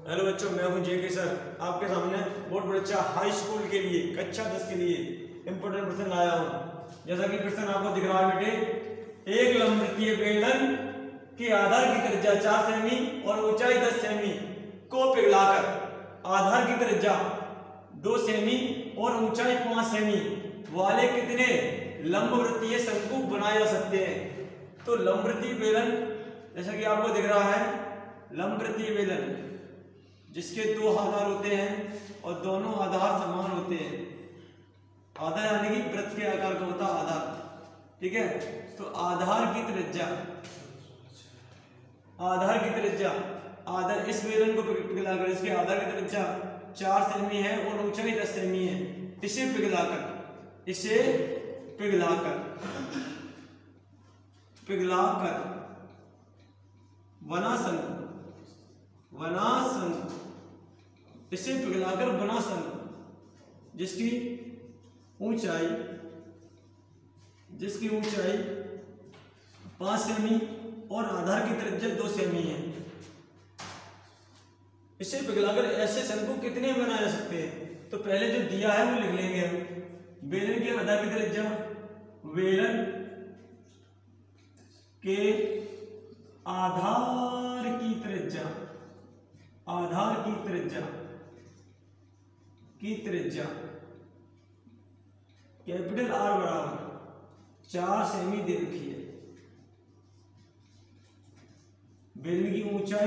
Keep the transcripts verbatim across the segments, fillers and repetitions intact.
Hello बच्चों, मैं हूं जेके सर। आपके सामने बोर्ड परीक्षा हाई स्कूल के लिए कक्षा दस के लिए इंपोर्टेंट प्रश्न लाया हूं। जैसा कि प्रश्न आपको दिख रहा है बेटे, एक लंबवृत्तीय बेलन के आधार की त्रिज्या चार सेमी और ऊंचाई दस सेमी को पिघलाकर आधार की त्रिज्या दो सेमी और ऊंचाई पांच सेमी वाले कितने लंबवृत्तीय शंकु बनाए जा सकते हैं। तो लंबवृत्तीय बेलन जैसा कि आपको दिख रहा है, लंबवृत्तीय बेलन जिसके दो आधार होते हैं और दोनों आधार समान होते हैं। आधार यानी कि वृत्त के आकार का होता आधार, ठीक है। तो आधार की त्रिज्या आधार की त्रिज्या आधार इस बेलन को पिघलाकर इसके आधार की त्रिज्या चार सेमी है और ऊंचाई दस सेमी है। इसे पिघलाकर इसे पिघलाकर पिघलाकर बना शंकु बना शंकु इसे पिघलाकर बना शंकु जिसकी ऊंचाई जिसकी ऊंचाई पांच सेमी और आधार की त्रिज्या दो सेमी है। इसे पिघलाकर ऐसे शंकु कितने बनाए जा सकते हैं। तो पहले जो दिया है वो लिख लेंगे हम। बेलन के आधार की त्रिज्या बेलन के आधार की त्रिज्या आधार की त्रिज्या की त्रिज्या कैपिटल आर बराबर चार सेमी दे रखी है। बेलन की ऊंचाई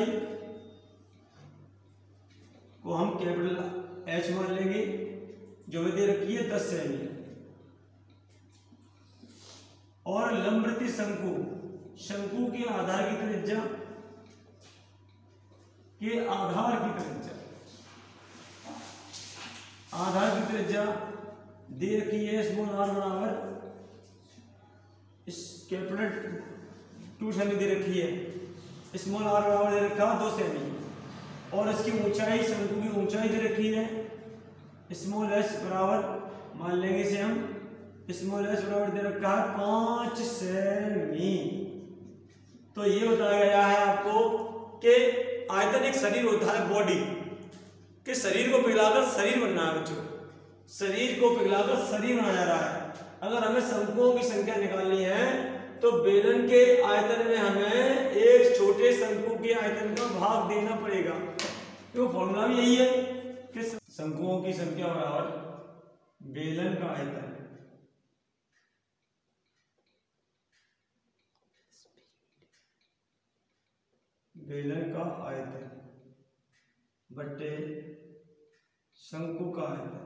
को हम कैपिटल एच मान लेंगे जो भी दे रखी है दस सेमी। और लंबवृत्तीय शंकु शंकु के आधार की त्रिज्या के आधार की त्रिज्या आधार की त्रिज्या दे रखी है स्मॉल आर बराबर इस कैपिटल टू सेमी दे रखी है। स्मॉल आर बराबर दे रखा दो सेमी और इसकी ऊंचाई शंकु की ऊंचाई दे रखी है स्मॉल एच बराबर मान लेंगे इसे हम स्मॉल एच बराबर दे रखा है पांच सेमी। तो ये बताया गया है आपको कि आयतन एक शरीर होता है, बॉडी के शरीर को पिघलाकर शरीर बनना है बच्चों। शरीर को पिघलाकर शरीर बनाया जा रहा है। अगर हमें शंकुओं की संख्या निकालनी है तो बेलन के आयतन में हमें एक छोटे शंकु के आयतन का भाग देना पड़ेगा। तो फॉर्मूला भी यही है कि शंकुओं की संख्या बराबर बेलन का आयतन बेलन का आयतन बट्टे शंकु का आयतन।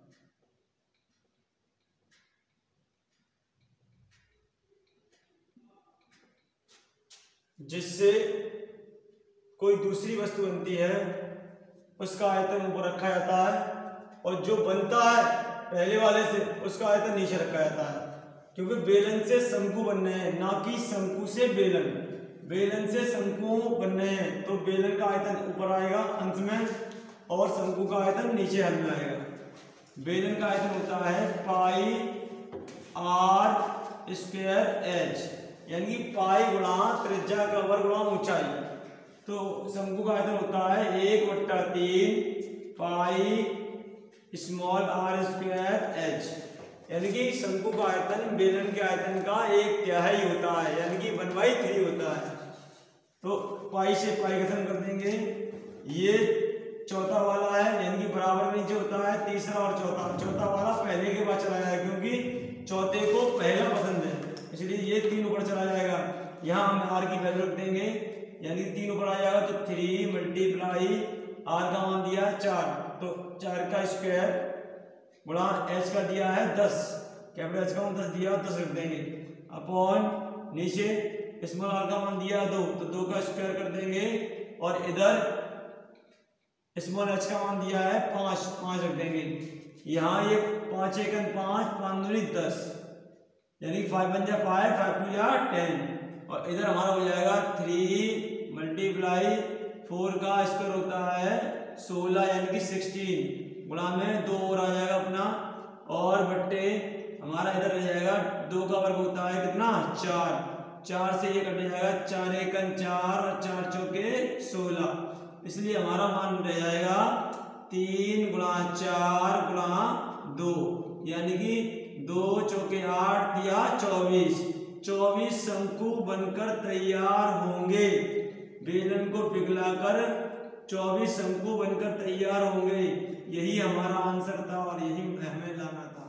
जिससे कोई दूसरी वस्तु बनती है उसका आयतन ऊपर रखा जाता है और जो बनता है पहले वाले से उसका आयतन नीचे रखा जाता है। क्योंकि बेलन से शंकु बनने हैं, ना कि शंकु से बेलन। बेलन से शंकु बनने हैं तो बेलन का आयतन ऊपर आएगा अंत में और शंकु का आयतन नीचे हल में आएगा। बेलन का आयतन होता है पाई आर स्क्वायर एच, यानी कि पाई गुणा त्रिज्या का वर्ग गुणा ऊंचाई। तो शंकु का आयतन होता है एक बट्टा तीन pi small r square h, यानी कि शंकु का आयतन बेलन के आयतन का एक तिहाई होता है, यानी कि वन बाई थ्री होता है। तो पाई से पाई खत्म कर देंगे। ये चौथा वाला है, यानी कि बराबर नीचे होता है तीसरा और चौथा। चौथा वाला पहले के बाद चला जाएगा क्योंकि चौथे को पहला पसंद है, इसलिए ये तीन ऊपर चला जाएगा। यहाँ हम आर की वैल्यू रख देंगे, यानी तीन ऊपर आ जाएगा तो थ्री मल्टीप्लाई आर का मान दिया चार, तो चार का स्क्वायर गुणा एच का दिया है दस, कैपिटल एच का मान दस दिया, दस रख देंगे अपॉन नीचे स्मॉल आर का मान दिया दो, तो दो का स्क्वायर कर देंगे और इधर स्मॉल एच का मान दिया है पांच, पांच रख देंगे। यहाँ ये पांच एकन पांच पांच दूनी दस, यानी फाइव वन जा फाइव फाइव टू जा टेन और इधर हमारा हो जाएगा थ्री मल्टीप्लाई फोर का स्क्वायर होता है सोलह, यानी कि सिक्सटीन गुणा में दो और आ जाएगा अपना और बट्टे हमारा इधर रह जाएगा दो का वर्ग होता है कितना चार, चार से ये कट जाएगा चार एकन चार और चार चौके सोलह, इसलिए हमारा मान रह जाएगा तीन गुणा चार गुणा दो, यानी कि दो चौके आठ या चौबीस चौबीस शंकु बनकर तैयार होंगे। बेलन को पिघलाकर चौबीस शंकु बनकर तैयार होंगे। यही हमारा आंसर था और यही हमें लाना था।